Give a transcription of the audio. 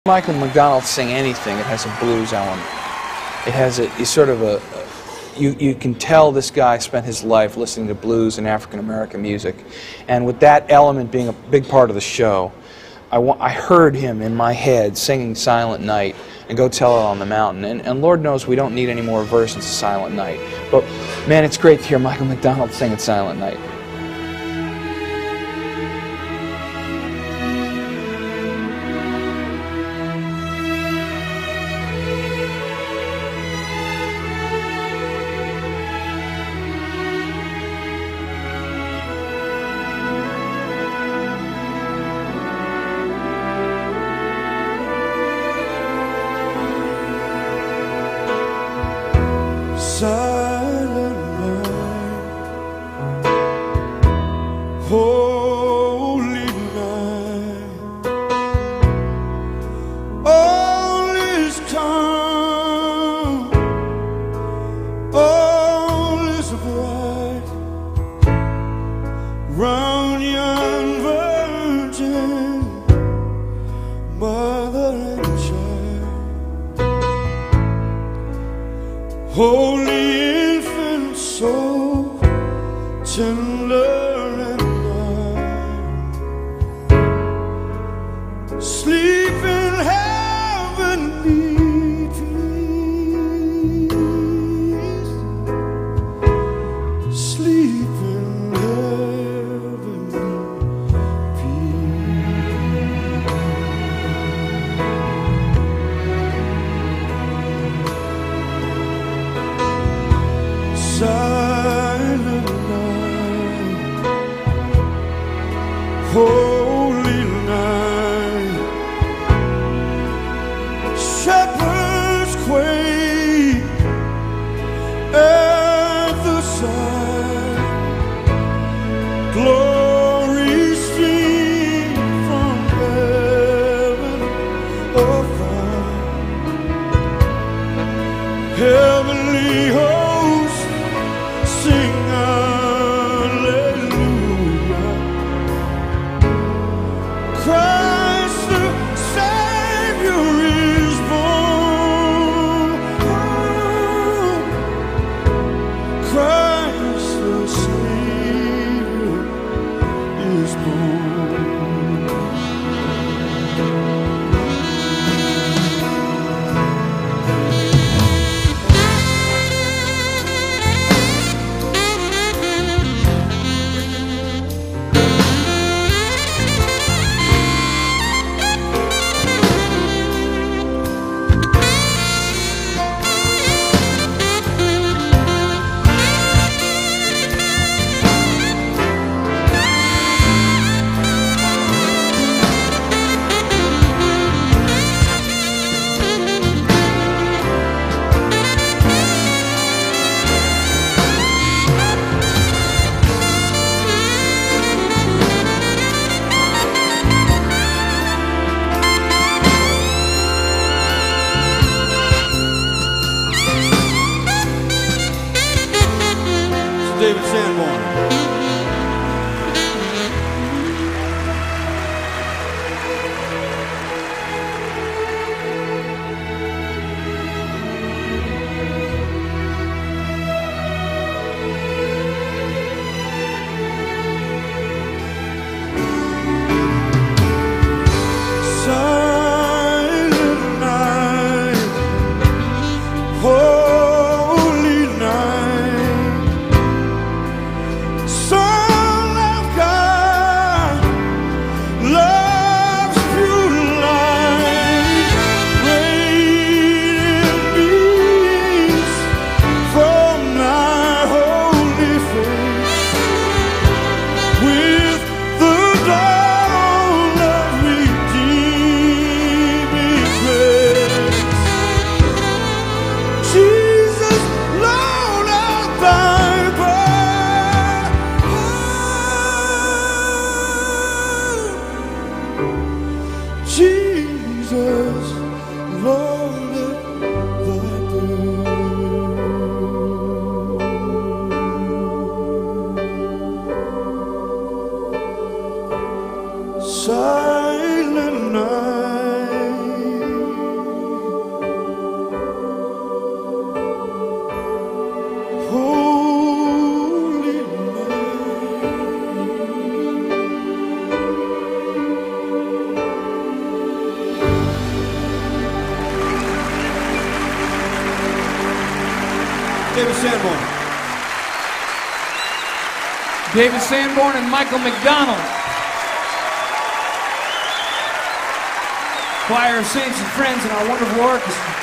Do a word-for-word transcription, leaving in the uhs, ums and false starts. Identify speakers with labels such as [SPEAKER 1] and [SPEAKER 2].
[SPEAKER 1] Michael McDonald sing anything, it has a blues element. It has a, a sort of a, you, you can tell this guy spent his life listening to blues and African American music. And with that element being a big part of the show, I, wa I heard him in my head singing Silent Night and Go Tell It on the Mountain. And, and Lord knows we don't need any more versions of Silent Night. But man, it's great to hear Michael McDonald singing Silent Night.
[SPEAKER 2] Silent night, holy night, all is calm, all is bright, round young virgin, mother and child, holy infant soul, tender and mild, sleep in heavenly peace, sleep in heavenly peace. Silent night, holy night, shepherds quake at the sight, glory stream from heaven afar, heavenly hosts sing hallelujah. Christ the Savior is born. Christ the Savior is born. David Sanborn. Silent night, holy night, Son of God, love's pure light, radiant beams from thy holy face, with the dawn of redeeming grace. Jesus, Lord of thy birth, Jesus, Lord of thy birth. Silent night,
[SPEAKER 3] Sanborn. David Sanborn and Michael McDonald. Choir of Saints and Friends and our wonderful orchestra.